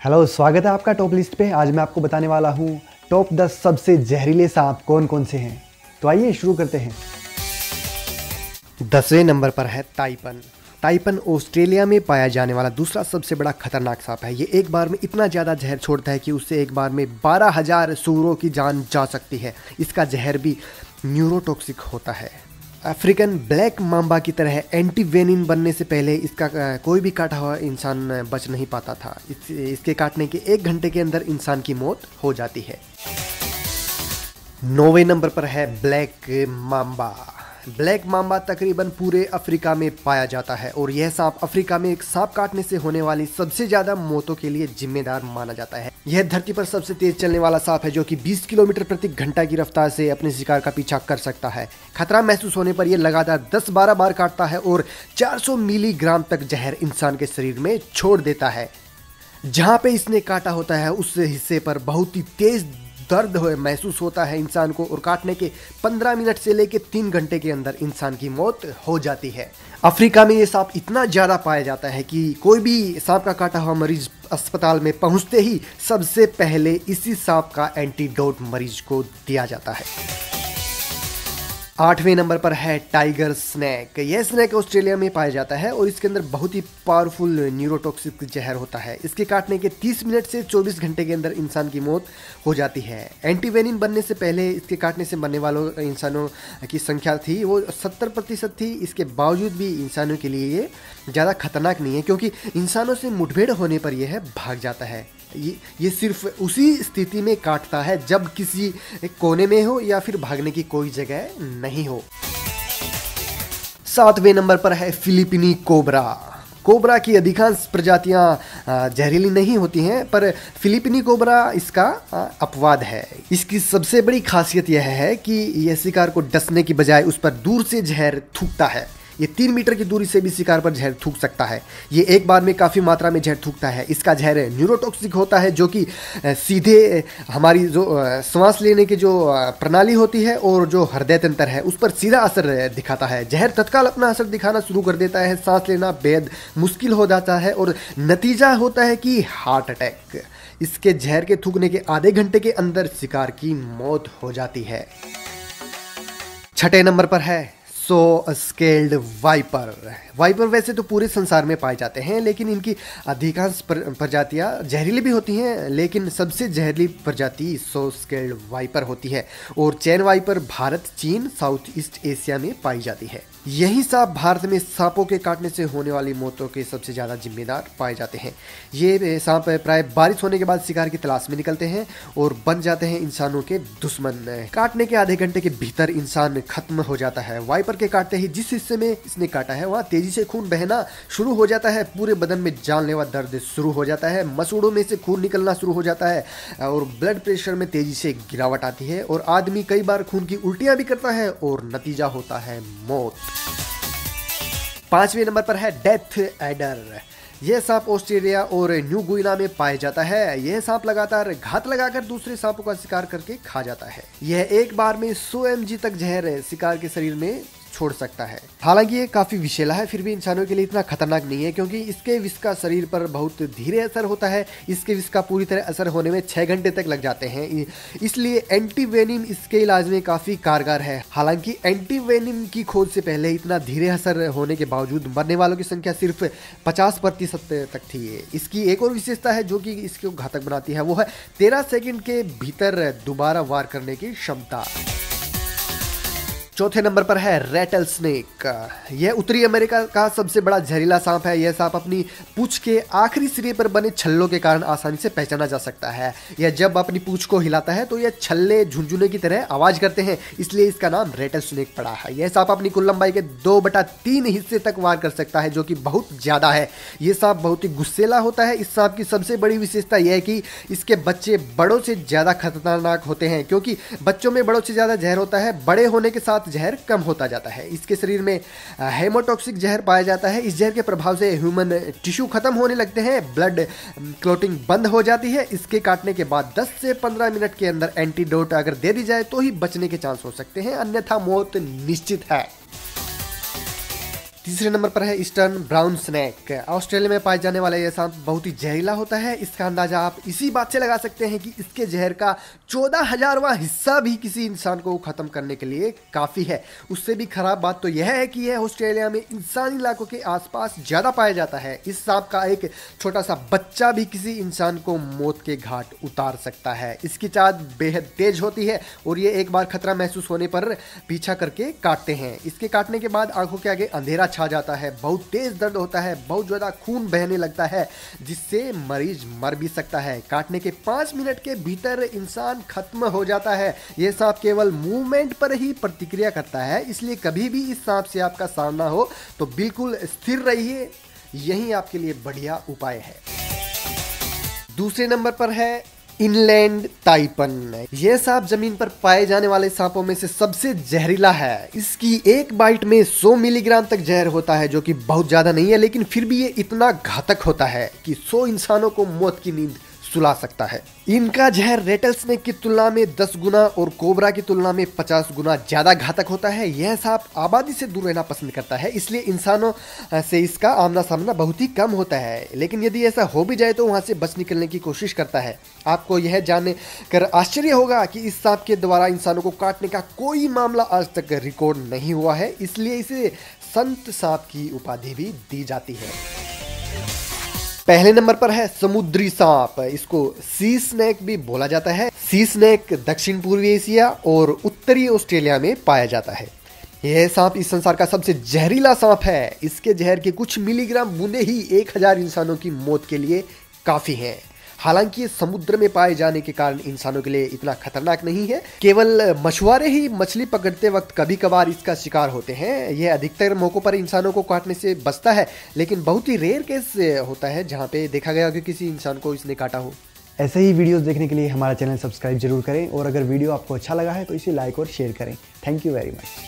Hello, स्वागत है आपका टॉप लिस्ट पे। आज मैं आपको बताने वाला हूँ टॉप 10 सबसे जहरीले सांप कौन कौन से हैं। तो आइए शुरू करते हैं। 10वें नंबर पर है टाइपन। टाइपन ऑस्ट्रेलिया में पाया जाने वाला दूसरा सबसे बड़ा खतरनाक सांप है। ये एक बार में इतना ज़्यादा जहर छोड़ता है कि उससे एक बार में 12,000 सूअरों की जान जा सकती है। इसका जहर भी न्यूरोटॉक्सिक होता है। अफ्रीकन ब्लैक मांबा की तरह एंटीवेनिन बनने से पहले इसका कोई भी काटा हुआ इंसान बच नहीं पाता था। इसके काटने के 1 घंटे के अंदर इंसान की मौत हो जाती है। 9वें नंबर पर है ब्लैक मांबा। ब्लैक मांबा तकरीबन पूरे अफ्रीका में पाया जाता है और यह सांप अफ्रीका में एक सांप काटने से होने वाली सबसे ज्यादा मौतों के लिए जिम्मेदार माना जाता है। यह धरती पर सबसे तेज चलने वाला सांप है जो कि 20 किलोमीटर प्रति घंटा की रफ्तार से अपने शिकार का पीछा कर सकता है। खतरा महसूस होने पर यह लगातार 10-12 बार काटता है और 400 मिलीग्राम तक जहर इंसान के शरीर में छोड़ देता है। जहां पे इसने काटा होता है उस हिस्से पर बहुत ही तेज दर्द महसूस होता है इंसान को और काटने के 15 मिनट से लेकर 3 घंटे के अंदर इंसान की मौत हो जाती है। अफ्रीका में ये सांप इतना ज़्यादा पाया जाता है कि कोई भी सांप का काटा हुआ मरीज अस्पताल में पहुंचते ही सबसे पहले इसी सांप का एंटीडोट मरीज को दिया जाता है। 8वें नंबर पर है टाइगर स्नेक। यह स्नेक ऑस्ट्रेलिया में पाया जाता है और इसके अंदर बहुत ही पावरफुल न्यूरोटॉक्सिक जहर होता है। इसके काटने के 30 मिनट से 24 घंटे के अंदर इंसान की मौत हो जाती है। एंटीवेनिन बनने से पहले इसके काटने से मरने वालों इंसानों की संख्या थी वो 70% थी। इसके बावजूद भी इंसानों के लिए ये ज़्यादा खतरनाक नहीं है क्योंकि इंसानों से मुठभेड़ होने पर यह भाग जाता है। ये सिर्फ उसी स्थिति में काटता है जब किसी कोने में हो या फिर भागने की कोई जगह नहीं हो। 7वें नंबर पर है फिलिपीनी कोबरा। कोबरा की अधिकांश प्रजातियां जहरीली नहीं होती हैं पर फिलिपीनी कोबरा इसका अपवाद है। इसकी सबसे बड़ी खासियत यह है कि यह शिकार को डसने की बजाय उस पर दूर से जहर थूकता है। ये 3 मीटर की दूरी से भी शिकार पर जहर थूक सकता है। ये एक बार में काफ़ी मात्रा में जहर थूकता है। इसका जहर न्यूरोटॉक्सिक होता है जो कि सीधे हमारी जो सांस लेने की जो प्रणाली होती है और जो हृदय तंत्र है उस पर सीधा असर दिखाता है। जहर तत्काल अपना असर दिखाना शुरू कर देता है। सांस लेना बेहद मुश्किल हो जाता है और नतीजा होता है कि हार्ट अटैक। इसके जहर के थूकने के आधे घंटे के अंदर शिकार की मौत हो जाती है। 6ठे नंबर पर है सो स्केल्ड वाइपर। वाइपर वैसे तो पूरे संसार में पाए जाते हैं लेकिन इनकी अधिकांश प्रजातियां जहरीली भी होती हैं, लेकिन सबसे जहरीली प्रजाति सो स्केल्ड वाइपर होती है और चैन वाइपर भारत, चीन, साउथ ईस्ट एशिया में पाई जाती है। यही सांप भारत में सांपों के काटने से होने वाली मौतों के सबसे ज़्यादा जिम्मेदार पाए जाते हैं। ये सांप प्राय बारिश होने के बाद शिकार की तलाश में निकलते हैं और बन जाते हैं इंसानों के दुश्मन। काटने के आधे घंटे के भीतर इंसान खत्म हो जाता है। वाइपर के काटते ही जिस हिस्से में इसने काटा है वहाँ तेजी से खून बहना शुरू हो जाता है। पूरे बदन में जानलेवा दर्द शुरू हो जाता है। मसूड़ों में से खून निकलना शुरू हो जाता है और ब्लड प्रेशर में तेजी से गिरावट आती है और आदमी कई बार खून की उल्टियां भी करता है और नतीजा होता है मौत। 5वें नंबर पर है डेथ एडर। यह सांप ऑस्ट्रेलिया और न्यू गुइना में पाया जाता है। यह सांप लगातार घात लगाकर दूसरे सांपों का शिकार करके खा जाता है। यह एक बार में 100 mg तक जहर शिकार के शरीर में छोड़ सकता है। हालांकि ये काफी विषैला है फिर भी इंसानों के लिए इतना खतरनाक नहीं है क्योंकि इसके विष का शरीर पर बहुत धीरे असर होता है। इसके विष का पूरी तरह असर होने में 6 घंटे तक लग जाते हैं, इसलिए एंटीवेनिम इसके इलाज में काफी कारगर है। हालांकि एंटीवेनिम की खोज से पहले इतना धीरे असर होने के बावजूद मरने वालों की संख्या सिर्फ 50% तक थी। इसकी एक और विशेषता है जो कि इसको घातक बनाती है, वो है 13 सेकंड के भीतर दोबारा वार करने की क्षमता। 4थे नंबर पर है रेटल स्नेक। यह उत्तरी अमेरिका का सबसे बड़ा जहरीला सांप है। यह सांप अपनी पूंछ के आखिरी सिरे पर बने छल्लों के कारण आसानी से पहचाना जा सकता है। यह जब अपनी पूंछ को हिलाता है तो यह छल्ले झुनझुने की तरह आवाज करते हैं, इसलिए इसका नाम रेटल स्नेक पड़ा है। यह सांप अपनी कुल लंबाई के 2/3 हिस्से तक वार कर सकता है जो कि बहुत ज्यादा है। यह सांप बहुत ही गुस्सेला होता है। इस सांप की सबसे बड़ी विशेषता यह है कि इसके बच्चे बड़ों से ज्यादा खतरनाक होते हैं क्योंकि बच्चों में बड़ों से ज्यादा जहर होता है, बड़े होने के साथ जहर कम होता जाता है। इसके शरीर में हेमोटॉक्सिक जहर पाया जाता है। इस जहर के प्रभाव से ह्यूमन टिश्यू खत्म होने लगते हैं, ब्लड क्लॉटिंग बंद हो जाती है। इसके काटने के बाद 10 से 15 मिनट के अंदर एंटीडोट अगर दे दी जाए तो ही बचने के चांस हो सकते हैं, अन्यथा मौत निश्चित है। तीसरे नंबर पर है ईस्टर्न ब्राउन स्नेक। ऑस्ट्रेलिया में पाए जाने वाला यह सांप बहुत ही जहरीला होता है। इसका अंदाजा आप इसी बात से लगा सकते हैं कि इसके जहर का 14,000वां हिस्सा भी किसी इंसान को खत्म करने के लिए काफी है। उससे भी खराब बात तो यह है कि यह ऑस्ट्रेलिया में इंसानी इलाकों के आसपास ज्यादा पाया जाता है। इस सांप का एक छोटा सा बच्चा भी किसी इंसान को मौत के घाट उतार सकता है। इसकी चाल बेहद तेज होती है और ये एक बार खतरा महसूस होने पर पीछा करके काटते हैं। इसके काटने के बाद आंखों के आगे अंधेरा छा जाता है, बहुत तेज दर्द होता है, बहुत ज्यादा खून बहने लगता है जिससे मरीज मर भी सकता है। काटने के 5 मिनट के भीतर इंसान खत्म हो जाता है। यह सांप केवल मूवमेंट पर ही प्रतिक्रिया करता है, इसलिए कभी भी इस सांप से आपका सामना हो तो बिल्कुल स्थिर रहिए, यही आपके लिए बढ़िया उपाय है। दूसरे नंबर पर है इनलैंड ताइपन। यह सांप जमीन पर पाए जाने वाले सांपों में से सबसे जहरीला है। इसकी एक बाइट में 100 मिलीग्राम तक जहर होता है, जो कि बहुत ज्यादा नहीं है, लेकिन फिर भी ये इतना घातक होता है कि 100 इंसानों को मौत की नींद सुला सकता है। इनका जहर रेटल स्नेक की तुलना में 10 गुना और कोबरा की तुलना में 50 गुना ज्यादा घातक होता है। यह सांप आबादी से दूर रहना पसंद करता है, इसलिए इंसानों से इसका आमना सामना बहुत ही कम होता है। लेकिन यदि ऐसा हो भी जाए तो वहां से बच निकलने की कोशिश करता है। आपको यह जानने कर आश्चर्य होगा कि इस सांप के द्वारा इंसानों को काटने का कोई मामला आज तक रिकॉर्ड नहीं हुआ है, इसलिए इसे संत सांप की उपाधि भी दी जाती है। पहले नंबर पर है समुद्री सांप। इसको सी स्नेक भी बोला जाता है। सी स्नेक दक्षिण पूर्वी एशिया और उत्तरी ऑस्ट्रेलिया में पाया जाता है। यह सांप इस संसार का सबसे जहरीला सांप है। इसके जहर के कुछ मिलीग्राम बूंदे ही 1000 इंसानों की मौत के लिए काफी हैं। हालांकि ये समुद्र में पाए जाने के कारण इंसानों के लिए इतना खतरनाक नहीं है। केवल मछुआरे ही मछली पकड़ते वक्त कभी कभार इसका शिकार होते हैं। यह अधिकतर मौकों पर इंसानों को काटने से बचता है, लेकिन बहुत ही रेयर केस होता है जहां पे देखा गया कि किसी इंसान को इसने काटा हो। ऐसे ही वीडियोस देखने के लिए हमारा चैनल सब्सक्राइब जरूर करें और अगर वीडियो आपको अच्छा लगा है तो इसे लाइक और शेयर करें। Thank you very much.